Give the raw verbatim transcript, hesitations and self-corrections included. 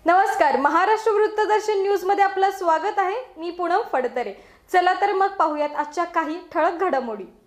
नमस्कार, महाराष्ट्र वृत्तदर्शन न्यूज मध्ये आपलं स्वागत आहे। मी पूनम फडतरे। चला तर मग पाहूयात आजच्या काही ठळक घडामोडी।